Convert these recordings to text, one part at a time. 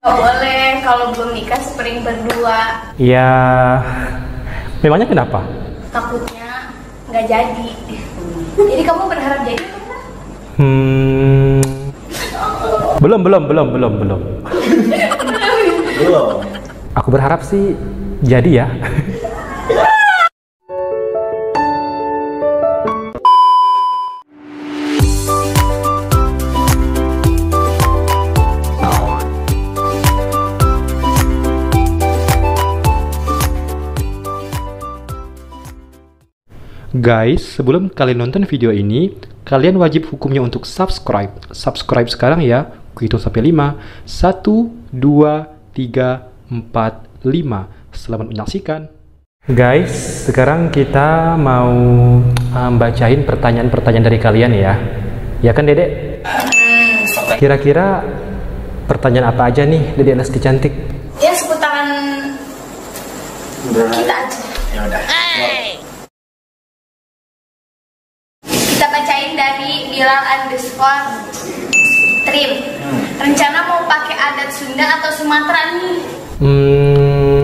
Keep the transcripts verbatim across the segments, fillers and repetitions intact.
Boleh kalau belum nikah spring berdua. Ya, memangnya kenapa? Takutnya nggak jadi. Jadi kamu berharap jadi apa? Hmm, belum, belum, belum, belum, belum. Belum. Aku berharap sih jadi ya. Guys, sebelum kalian nonton video ini, kalian wajib hukumnya untuk subscribe. Subscribe sekarang ya. Ku hitung sampai lima. satu, dua, tiga, empat, lima. Selamat menyaksikan. Guys, sekarang kita mau um, bacain pertanyaan-pertanyaan dari kalian ya. Ya kan, Dedek? Kira-kira pertanyaan apa aja nih, Dedek Lesti cantik? Ya seputaran kita aja. Ya udah. Kita bacain dari Bilal underscore Trim. Hmm. Rencana mau pakai adat Sunda atau Sumatera nih? Hmm,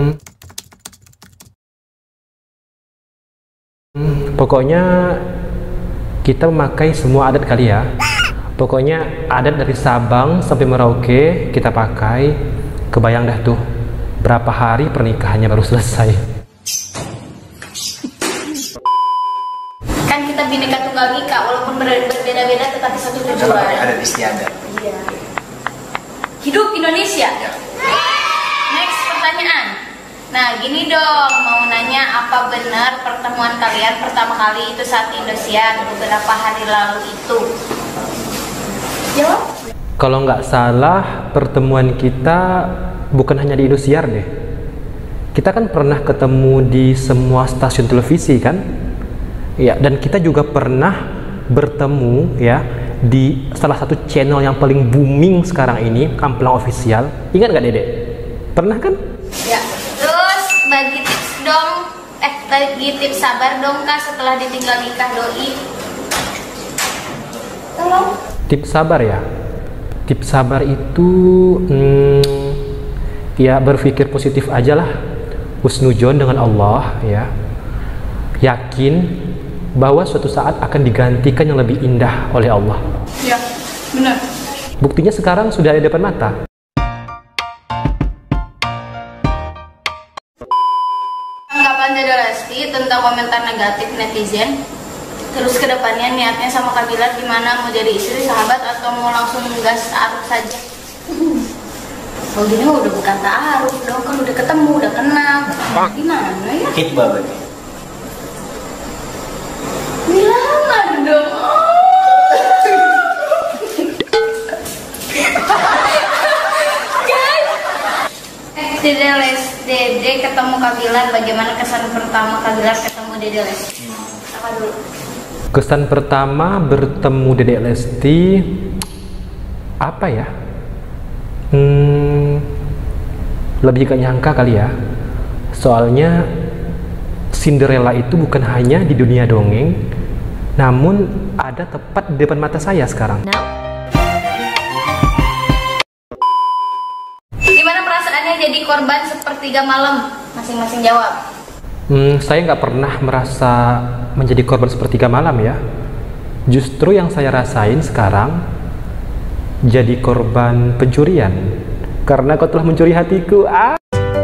pokoknya kita memakai semua adat kali ya. Pokoknya adat dari Sabang sampai Merauke kita pakai. Kebayang dah tuh berapa hari pernikahannya baru selesai. Kan kita Bhinneka Tunggal Ika, walaupun ber berbeda-beda tetapi satu tujuan. Adat istiadat. Iya. Hidup Indonesia. Ya. Next pertanyaan. Nah gini dong, mau nanya apa benar pertemuan kalian pertama kali itu saat Indosiar beberapa hari lalu itu? Jawab. Kalau nggak salah pertemuan kita bukan hanya di Indosiar deh. Kita kan pernah ketemu di semua stasiun televisi kan? Ya, dan kita juga pernah bertemu ya di salah satu channel yang paling booming sekarang ini, Amplang Official. Ingat nggak Dedek? Pernah kan? Ya. Terus bagi tips dong, eh bagi tips sabar dong Kak setelah ditinggal nikah doi. Tolong. Tips sabar ya. Tips sabar itu hmm, ya berpikir positif aja lah. Husnudzon dengan Allah ya. Yakin bahwa suatu saat akan digantikan yang lebih indah oleh Allah. Ya, benar. Buktinya sekarang sudah ada di depan mata. Tanggapan Dede Lesti tentang komentar negatif netizen. Terus kedepannya niatnya sama Kak Bilar gimana? Mau jadi istri, sahabat, atau mau langsung gas ta'aruf saja? Oh gini udah bukan ta'aruf dong, kan udah ketemu, udah kenal. Gimana ya? Hit banget. Bilangan dong. Eh, Dede Les, Dede ketemu Kak Bilar, bagaimana kesan pertama Kak Bilar ketemu Dede Les? Apa dulu? Kesan pertama bertemu Dedek Lesti apa ya? Hmm, lebih gak nyangka kali ya. Soalnya Cinderella itu bukan hanya di dunia dongeng, namun ada tepat di depan mata saya sekarang. No. Gimana perasaannya jadi korban sepertiga malam? Masing-masing jawab. Hmm, saya nggak pernah merasa menjadi korban sepertiga malam ya. Justru yang saya rasain sekarang jadi korban pencurian karena kau telah mencuri hatiku. Ah.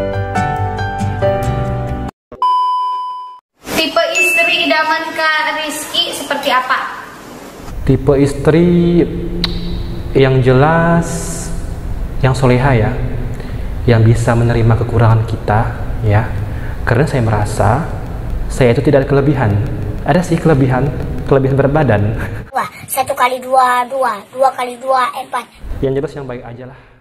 Tipe istri idaman Kak Rizky seperti apa? Tipe istri yang jelas, yang soleha ya, yang bisa menerima kekurangan kita ya. Karena saya merasa saya itu tidak ada kelebihan. Ada sih kelebihan, kelebihan berat badan. Wah, satu kali dua, dua, dua kali dua, empat. Yang jelas yang baik aja lah.